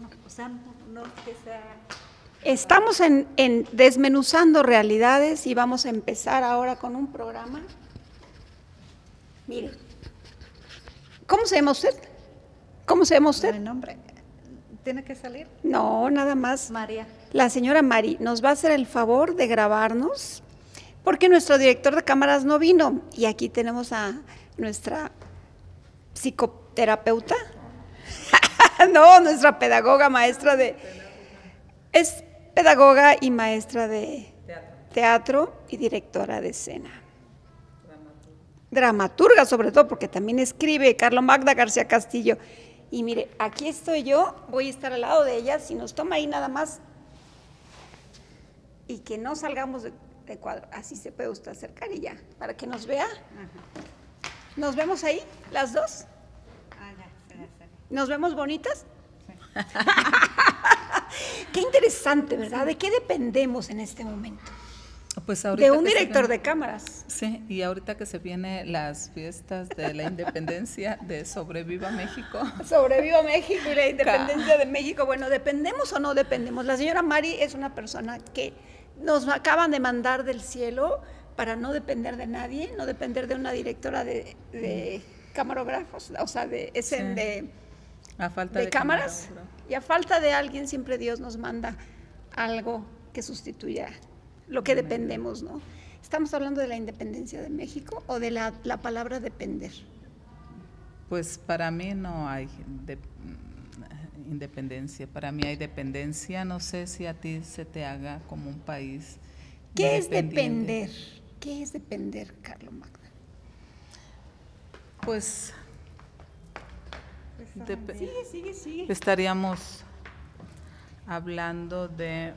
micrófono, o sea, no que sea... Estamos en Desmenuzando Realidades y vamos a empezar ahora con un programa. Mire, ¿cómo se llama usted? ¿Cómo se llama usted? ¿El nombre tiene que salir? No, nada más. María. La señora Mari nos va a hacer el favor de grabarnos porque nuestro director de cámaras no vino y aquí tenemos a nuestra psicoterapeuta, no, nuestra pedagoga, maestra de... Es pedagoga y maestra de teatro y directora de escena. Dramaturga sobre todo, porque también escribe, Carlo Magda García Castillo. Y mire, aquí estoy yo, voy a estar al lado de ella, si nos toma ahí nada más y que no salgamos de cuadro, así se puede usted acercar y ya, para que nos vea. Ajá. ¿Nos vemos ahí, las dos? Ah, ya, sí. ¿Nos vemos bonitas? Sí. Qué interesante, ¿verdad? ¿De qué dependemos en este momento? Pues ahorita de un director de cámaras. Sí, y ahorita que se vienen las fiestas de la independencia de Sobreviva México. Sobreviva México y la independencia de México. Bueno, ¿dependemos o no dependemos? La señora Mari es una persona que nos acaban de mandar del cielo para no depender de nadie, no depender de una directora de camarógrafos, o sea, a falta de cámaras. Y a falta de alguien, siempre Dios nos manda algo que sustituya lo que dependemos, ¿no? ¿Estamos hablando de la independencia de México o de la palabra depender? Pues para mí no hay independencia, para mí hay dependencia, no sé si a ti se te haga como un país. ¿Qué es depender? ¿Qué es depender, Carlo Magda? Pues sigue. Estaríamos hablando de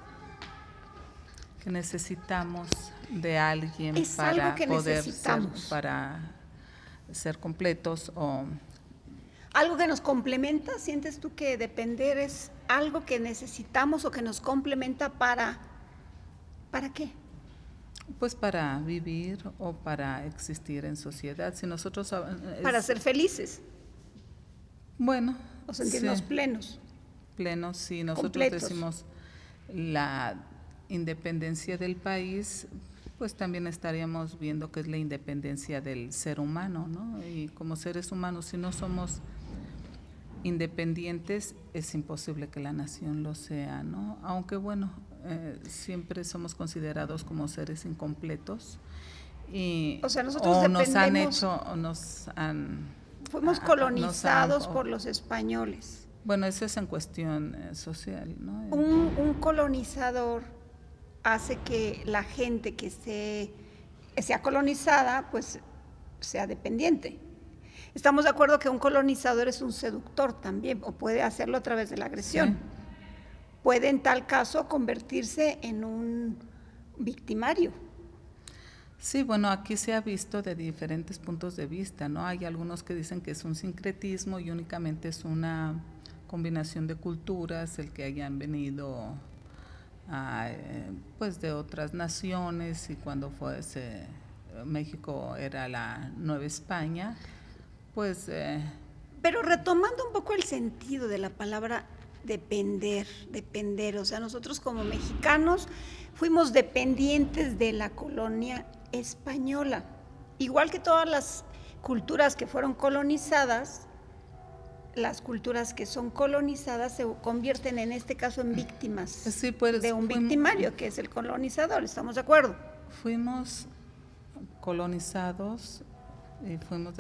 que necesitamos de alguien para poder para ser completos o algo que nos complementa. ¿Sientes tú que depender es algo que necesitamos o que nos complementa para qué? Pues para vivir o para existir en sociedad. Si nosotros para ser felices. Bueno, o sentirnos plenos. Plenos, si nosotros completos. Decimos la independencia del país, pues también estaríamos viendo que es la independencia del ser humano, ¿no? Y como seres humanos, si no somos independientes, es imposible que la nación lo sea, ¿no? Aunque bueno, siempre somos considerados como seres incompletos y o sea, nosotros fuimos colonizados por los españoles. Bueno, eso es en cuestión social, ¿no? Un colonizador hace que la gente que sea colonizada, pues sea dependiente. Estamos de acuerdo que un colonizador es un seductor también, o puede hacerlo a través de la agresión. Sí. Puede en tal caso convertirse en un victimario. Sí, bueno, aquí se ha visto de diferentes puntos de vista, ¿no? Hay algunos que dicen que es un sincretismo y únicamente es una combinación de culturas, el que hayan venido pues de otras naciones, y cuando México era la Nueva España, pues... Pero retomando un poco el sentido de la palabra depender, o sea, nosotros como mexicanos fuimos dependientes de la colonia española, igual que todas las culturas que fueron colonizadas. Las culturas que son colonizadas se convierten en este caso en víctimas de un victimario que es el colonizador, ¿estamos de acuerdo? Fuimos colonizados y fuimos de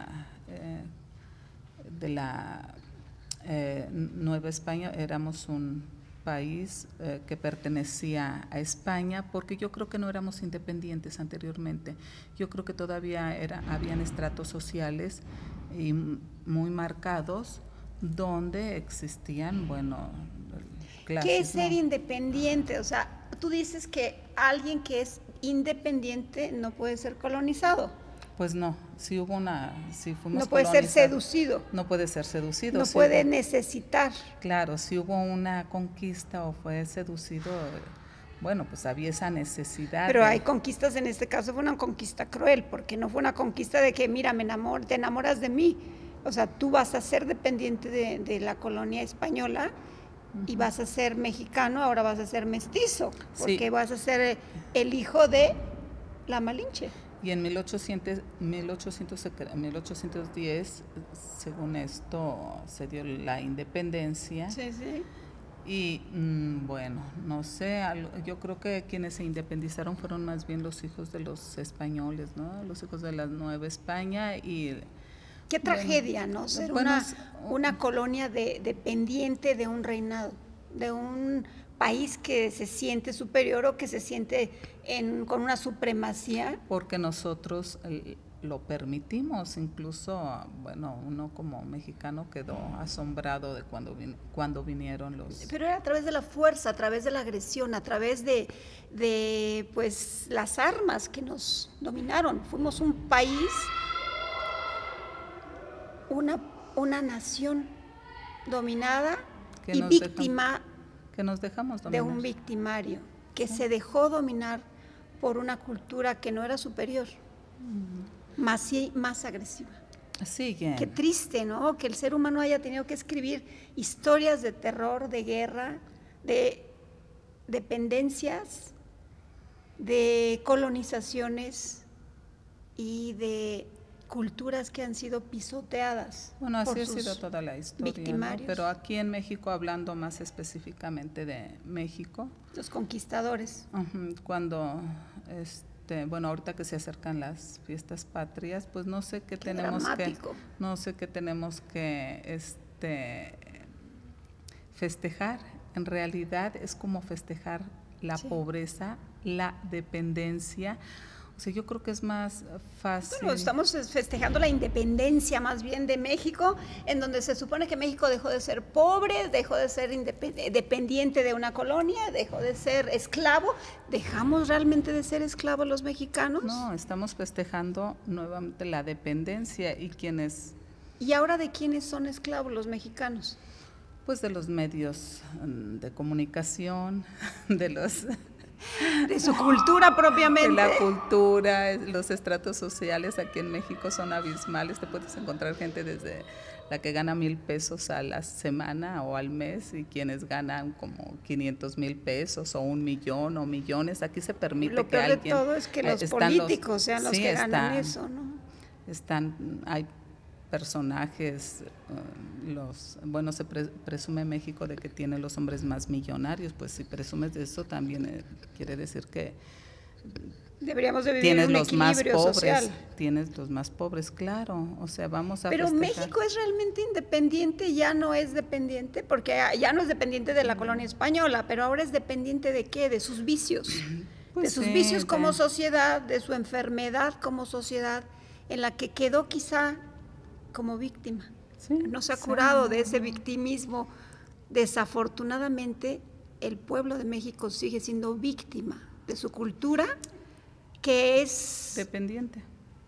la Nueva España, éramos un país que pertenecía a España, porque yo creo que no éramos independientes anteriormente. Yo creo que todavía habían estratos sociales y muy marcados donde existían, bueno, clases. ¿Qué es ser independiente? O sea, tú dices que alguien que es independiente no puede ser colonizado. Pues no, si fuimos no puede ser seducido. No puede ser seducido. No puede necesitar. Claro, si hubo una conquista o fue seducido, bueno, pues había esa necesidad. Pero hay conquistas, en este caso fue una conquista cruel, porque no fue una conquista de que, mira, te enamoras de mí. O sea, tú vas a ser dependiente de la colonia española y vas a ser mexicano, ahora vas a ser mestizo, porque Sí. vas a ser el hijo de la Malinche. Y en 1810, según esto, se dio la independencia. Sí, sí. Y bueno, no sé, yo creo que quienes se independizaron fueron más bien los hijos de los españoles, ¿no? Los hijos de la Nueva España y... Qué tragedia, ¿no? Ser una colonia dependiente de un reinado, de un país que se siente superior o que se siente con una supremacía. Porque nosotros lo permitimos, incluso, bueno, uno como mexicano quedó asombrado de cuando vinieron los... Pero era a través de la fuerza, a través de la agresión, a través de pues las armas que nos dominaron. Fuimos un país, una nación dominada y víctima que nos dejamos dominar. De un victimario que se dejó dominar por una cultura que no era superior, más agresiva. Sí, Qué triste, ¿no? Que el ser humano haya tenido que escribir historias de terror, de guerra, de dependencias, de colonizaciones y de culturas que han sido pisoteadas. Bueno, así ha sido toda la historia, ¿no? Pero aquí en México, hablando más específicamente de México, los conquistadores. Cuando, bueno, ahorita que se acercan las fiestas patrias, pues no sé qué tenemos que festejar. En realidad es como festejar la pobreza, la dependencia. O sea, yo creo que es más fácil. Bueno, estamos festejando la independencia más bien de México, en donde se supone que México dejó de ser pobre, dejó de ser dependiente de una colonia, dejó de ser esclavo. ¿Dejamos realmente de ser esclavos los mexicanos? No, estamos festejando nuevamente la dependencia y quienes... ¿Y ahora de quiénes son esclavos los mexicanos? Pues de los medios de comunicación, de su cultura propiamente. De la cultura, los estratos sociales aquí en México son abismales. Te puedes encontrar gente desde la que gana 1,000 pesos a la semana o al mes y quienes ganan como 500,000 pesos o 1 millón o millones. Aquí se permite que alguien... Lo peor de todo es que los políticos sean los que ganan eso, ¿no? Hay personajes, bueno, se presume en México de que tiene los hombres más millonarios, pues si presumes de eso también quiere decir que deberíamos de vivir tienes un los más equilibrio pobres, social. Tienes los más pobres, claro, o sea, vamos a Pero festejar. México es realmente independiente, ya no es dependiente, porque ya no es dependiente de la colonia española, pero ahora es dependiente de ¿qué? De sus vicios, pues de sus vicios como sociedad, de su enfermedad como sociedad, en la que quedó quizá como víctima. No se ha curado de ese victimismo. Desafortunadamente, el pueblo de México sigue siendo víctima de su cultura, que es dependiente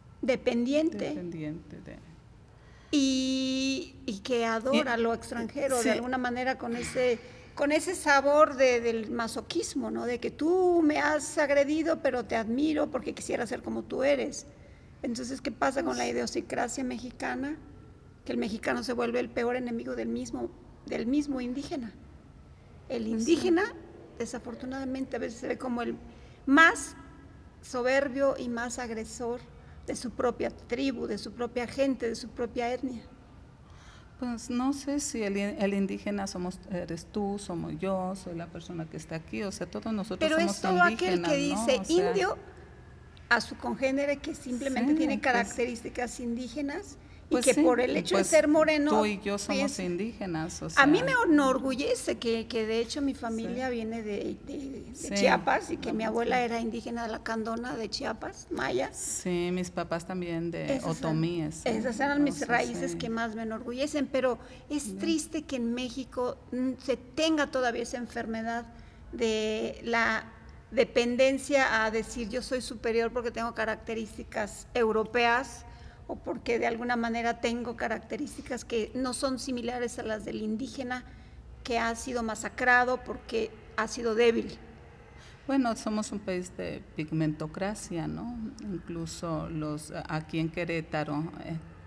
y que adora lo extranjero de alguna manera con ese sabor del masoquismo, ¿no? De que tú me has agredido, pero te admiro porque quisiera ser como tú eres. Entonces, ¿qué pasa con la idiosincrasia mexicana? Que el mexicano se vuelve el peor enemigo del mismo indígena. El indígena, desafortunadamente, a veces se ve como el más soberbio y más agresor de su propia tribu, de su propia gente, de su propia etnia. Pues no sé si el indígena eres tú, somos yo, soy la persona que está aquí, o sea, todos nosotros somos indígenas. Pero es todo aquel que dice ¿no? O sea, indio a su congénere que simplemente tiene características indígenas y pues que sí, por el hecho pues de ser moreno... Tú y yo somos indígenas. O sea, a mí me enorgullece que de hecho mi familia viene de Chiapas y que mi abuela era indígena de la Candona de Chiapas, maya. Sí, mis papás también de otomíes. Esas eran mis raíces que más me enorgullecen, pero es triste que en México se tenga todavía esa enfermedad de la dependencia a decir yo soy superior porque tengo características europeas o porque de alguna manera tengo características que no son similares a las del indígena que ha sido masacrado porque ha sido débil. Bueno, somos un país de pigmentocracia, ¿no? Incluso aquí en Querétaro,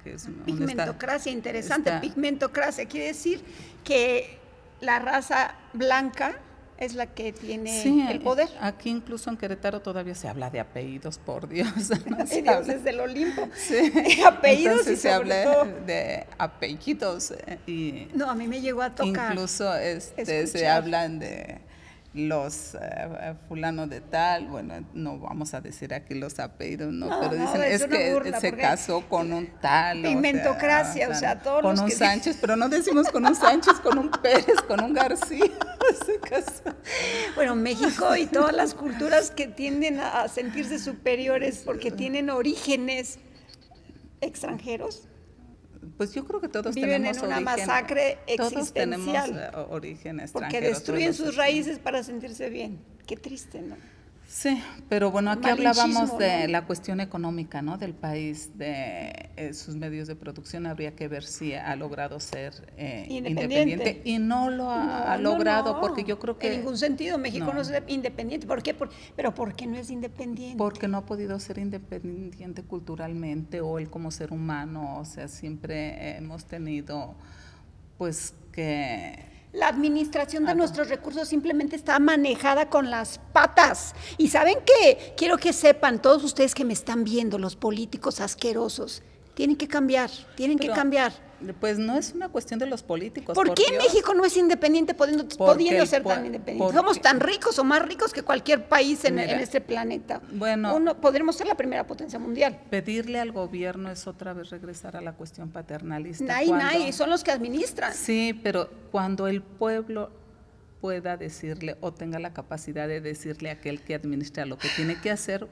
que es un Pigmentocracia, interesante. está- Pigmentocracia quiere decir que la raza blanca es la que tiene Sí, el poder. aquí incluso en Querétaro todavía se habla de apellidos, por Dios. No se Ay, Dios, habla- desde el Olimpo. Sí. Apellidos Entonces y se sobre habla todo. de apellidos y No, a mí me llegó a tocar. incluso se escuchar. hablan de los fulano de tal, bueno, no vamos a decir aquí los apellidos, no, No, pero no, dicen es es una que burla, se porque casó con un tal. Pigmentocracia, o sea, todos con los un que- Sánchez, pero no decimos con un Sánchez, con un Pérez, con un García, se casó. Bueno, México y todas las culturas que tienden a sentirse superiores porque tienen orígenes extranjeros, Pues yo creo que todos viven tenemos en una origen, masacre todos tenemos existencial, origen extranjero. porque destruyen todos sus los- raíces para sentirse bien. Qué triste, ¿no? Sí, pero bueno, aquí Malinchismo, hablábamos de ¿no? la cuestión económica, ¿no? Del país, de sus medios de producción. Habría que ver si ha logrado ser independiente y no lo ha No, logrado, no, porque yo creo que en ningún sentido México no. no es independiente. ¿Por qué? Pero ¿por qué no es independiente? porque no ha podido ser independiente culturalmente o él como ser humano, o sea, siempre hemos tenido, pues que La administración de nuestros recursos simplemente está manejada con las patas. Y ¿saben qué? Quiero que sepan, todos ustedes que me están viendo, los políticos asquerosos, tienen que cambiar, tienen que Pero, cambiar. Pues no es una cuestión de los políticos. ¿Por qué Dios. México no es independiente pudiendo el ser pue- tan independiente? porque- Somos tan ricos o más ricos que cualquier país en Mira, este planeta. bueno. Podremos ser la primera potencia mundial. Pedirle al gobierno es otra vez regresar a la cuestión paternalista. Nay, son los que administran. Sí, pero cuando el pueblo pueda decirle o tenga la capacidad de decirle a aquel que administra lo que tiene que hacer,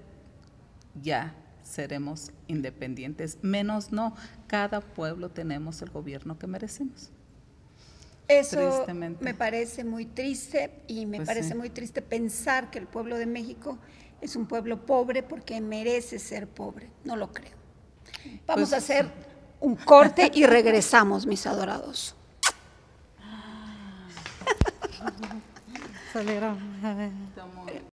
ya seremos independientes. Menos no, cada pueblo tenemos el gobierno que merecemos. Eso Tristemente. me parece muy triste y me Pues parece sí. muy triste pensar que el pueblo de México es un pueblo pobre porque merece ser pobre. No lo creo. Vamos Pues a hacer un corte y regresamos, mis adorados. Salieron. Estamos-